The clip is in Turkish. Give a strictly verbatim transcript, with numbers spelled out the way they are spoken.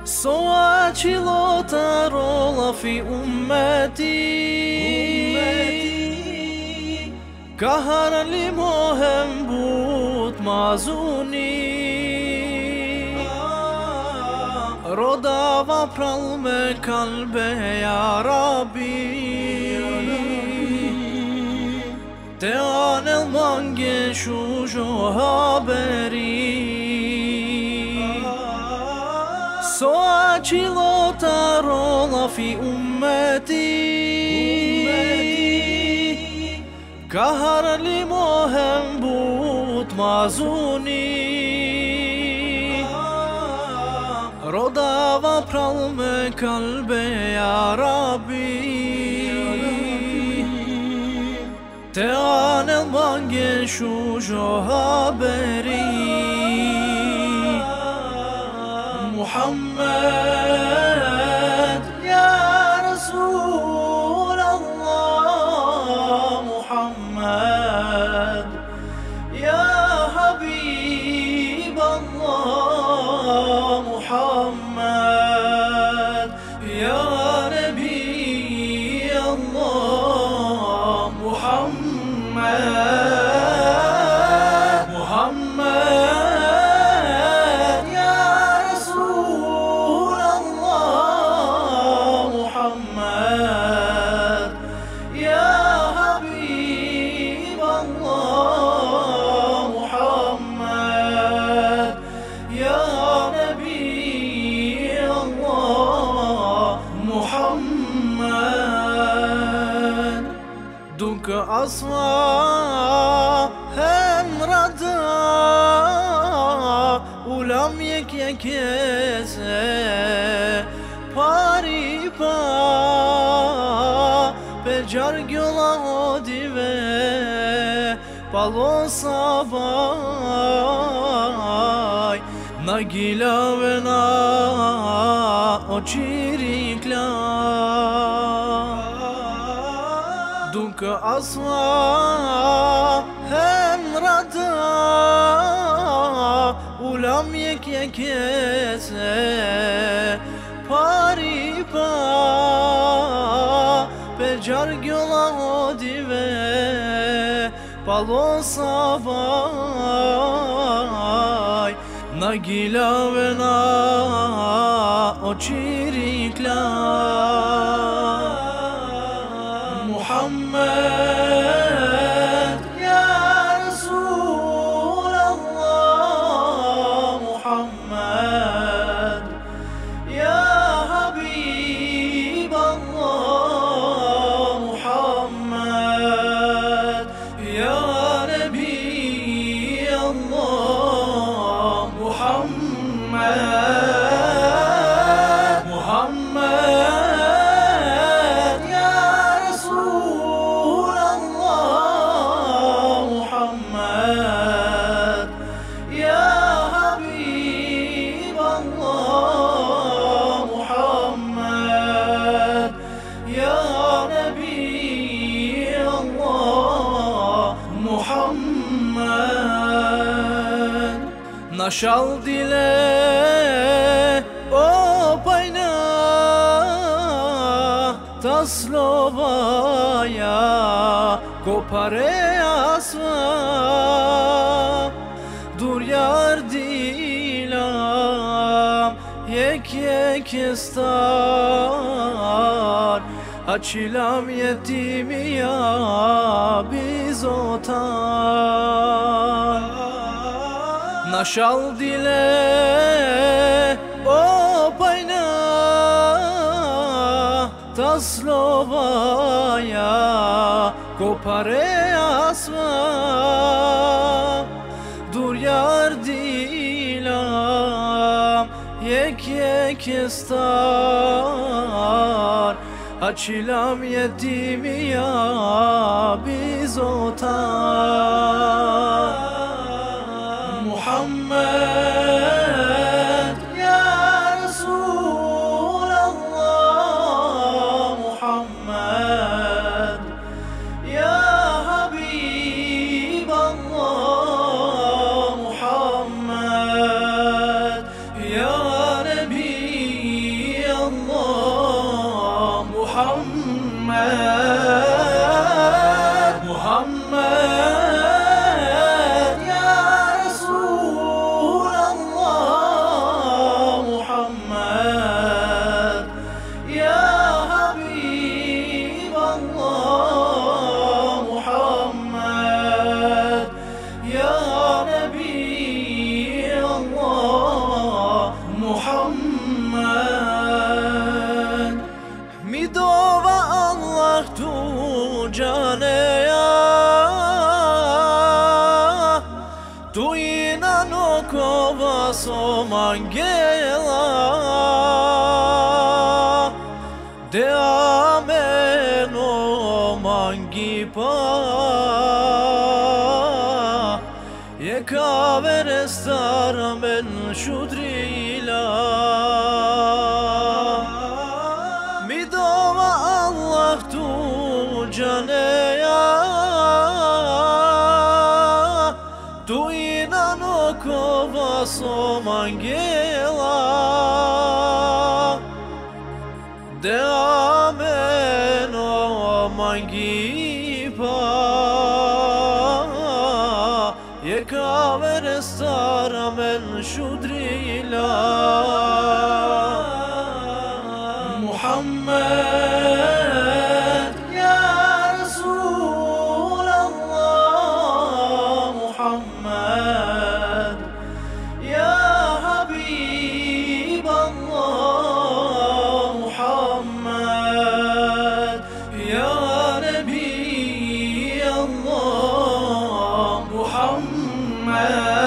سوى چلوتا رولا في أمتي كهر لمهم بود مازوني رودا وپرل me kalbe ya Rabbi Te anel mange shujo haberi Soa chilota rola fi ummeti Kahar limohem but mazuni Roda vapral me kalbe ya Rabbi Te anel mange shujo haberi Muhammed ya Rasul Allah Muhammed ya Habib Allah Muhammed ya Nabi Allah Muhammed Duk asla hem rada ulam yek yekese pari pa pejar gyola odive palo sabay nagila vena ochirikla Duk asla hem rada ulam yek yekese pari pa pejar gyola odive palo sabay nagila vena ochirikla Muhammed ya Rasul Allah Muhammed ya Habib Allah Muhammed ya Nabi Allah Muhammed Našal dile opajna ta slova ja kopare asva dur yardilam yek yek istar açilam yetimi ya bizotan Našal dile opajna ta slova ja kopare asva dur yardilam yek yek istar açilam yetimi ya bizotan Muhammed ya Rasul Allah Muhammed ya Habib Allah Muhammed ya Nabi somangela de ameno mangipa ye kaverestar men shudrila mi dova Allah tu caneya tu inano kova somangela de ameno mangipa ye kaverestar men shudrila Muhammed ya Rasul Allah Muhammed ya Habib Allah Muhammed ya Nabi Allah Muhammed